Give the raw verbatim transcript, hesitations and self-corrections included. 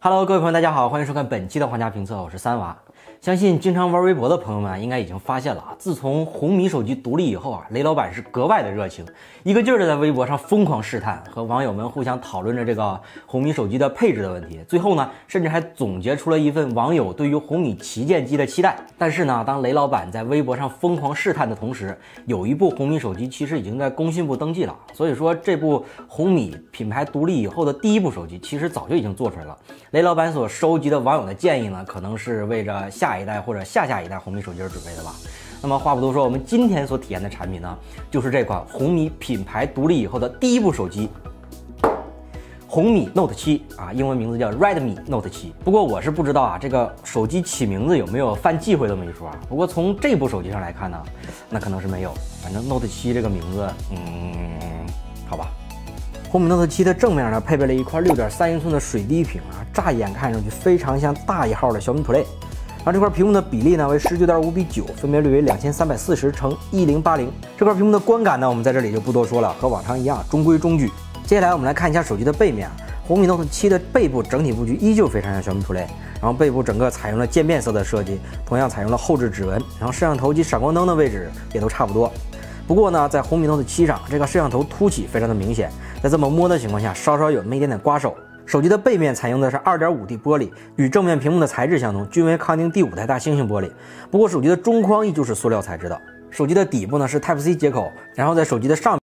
Hello， 各位朋友，大家好，欢迎收看本期的皇家评测，我是三娃。相信经常玩微博的朋友们应该已经发现了啊，自从红米手机独立以后啊，雷老板是格外的热情，一个劲儿的在微博上疯狂试探，和网友们互相讨论着这个红米手机的配置的问题。最后呢，甚至还总结出了一份网友对于红米旗舰机的期待。但是呢，当雷老板在微博上疯狂试探的同时，有一部红米手机其实已经在工信部登记了，所以说这部红米品牌独立以后的第一部手机，其实早就已经做出来了。雷老板所收集的网友的建议呢，可能是为着下一代或者下下一代红米手机而准备的吧。那么话不多说，我们今天所体验的产品呢，就是这款红米品牌独立以后的第一部手机，红米 Note 七啊，英文名字叫 Redmi Note 七。不过我是不知道啊，这个手机起名字有没有犯忌讳这么一说啊？不过从这部手机上来看呢，那可能是没有。反正 Note 七这个名字，嗯，好吧。红米 Note 七的正面呢，配备了一块 六点三英寸的水滴屏啊，乍一眼看上去非常像大一号的小米 Play。然后这块屏幕的比例呢为 十九点五比九，分辨率为两千三百四十乘一零八零。这块屏幕的观感呢，我们在这里就不多说了，和往常一样，中规中矩。接下来我们来看一下手机的背面啊，红米 Note 七的背部整体布局依旧非常像小米 Play， 然后背部整个采用了渐变色的设计，同样采用了后置指纹，然后摄像头及闪光灯的位置也都差不多。不过呢，在红米 Note 七上，这个摄像头凸起非常的明显，在这么摸的情况下，稍稍有那么一点点刮手。手机的背面采用的是 二点五 D 玻璃，与正面屏幕的材质相同，均为康宁第五代大猩猩玻璃。不过手机的中框依旧是塑料材质的。手机的底部呢是 Type C 接口，然后在手机的上